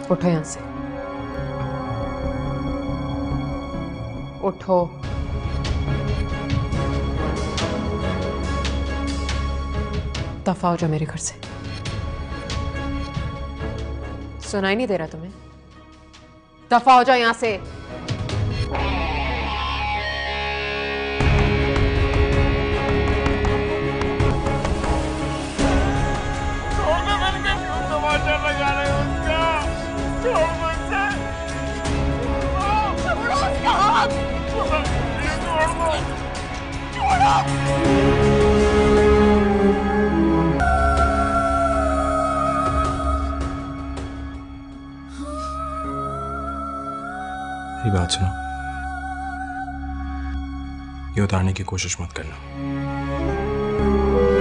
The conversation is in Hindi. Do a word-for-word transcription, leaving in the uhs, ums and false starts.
उठो यहां से, उठो। दफा हो जाओ मेरे घर से। सुनाई नहीं दे रहा तुम्हें? दफा हो जाओ यहां से। ये बात सुनो, ये उतारने की कोशिश मत करना।